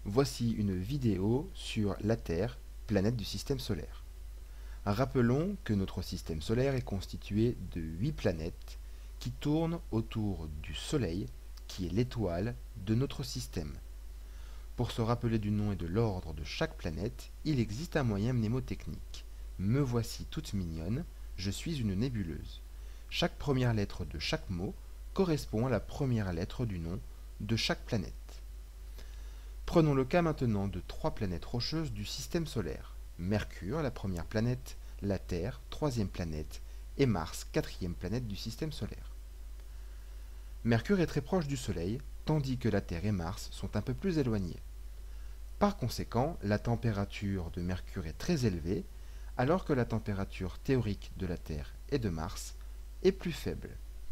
Voici une vidéo sur la Terre, planète du système solaire. Rappelons que notre système solaire est constitué de 8 planètes qui tournent autour du Soleil, qui est l'étoile de notre système. Pour se rappeler du nom et de l'ordre de chaque planète, il existe un moyen mnémotechnique. Me voici toute mignonne, je suis une nébuleuse. Chaque première lettre de chaque mot correspond à la première lettre du nom de chaque planète. Prenons le cas maintenant de 3 planètes rocheuses du système solaire. Mercure, la première planète, la Terre, troisième planète, et Mars, quatrième planète du système solaire. Mercure est très proche du Soleil, tandis que la Terre et Mars sont un peu plus éloignés. Par conséquent, la température de Mercure est très élevée, alors que la température théorique de la Terre et de Mars est plus faible.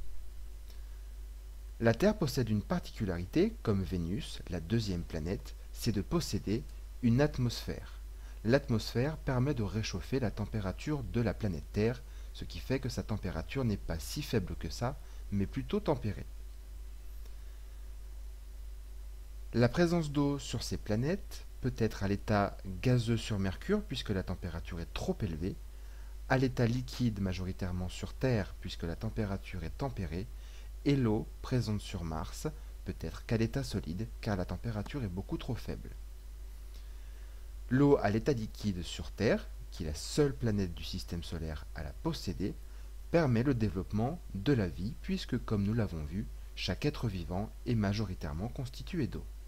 La Terre possède une particularité, comme Vénus, la deuxième planète, c'est de posséder une atmosphère. L'atmosphère permet de réchauffer la température de la planète Terre, ce qui fait que sa température n'est pas si faible que ça, mais plutôt tempérée. La présence d'eau sur ces planètes peut être à l'état gazeux sur Mercure, puisque la température est trop élevée, à l'état liquide majoritairement sur Terre, puisque la température est tempérée, et l'eau présente sur Mars peut être qu'à l'état solide, car la température est beaucoup trop faible. L'eau à l'état liquide sur Terre, qui est la seule planète du système solaire à la posséder, permet le développement de la vie, puisque, comme nous l'avons vu, chaque être vivant est majoritairement constitué d'eau.